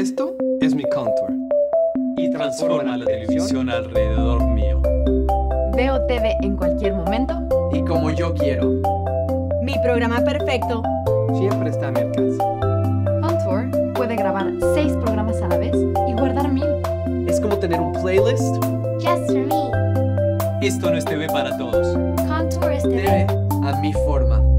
Esto es mi Contour. Y transforma la televisión alrededor mío. Veo TV en cualquier momento Y como yo quiero. Mi programa perfecto. Siempre está a mi alcance. Contour puede grabar 6 programas a la vez y guardar 1000. Es como tener un playlist. Just for me. Esto no es TV para todos. Contour es TV. TV a mi forma.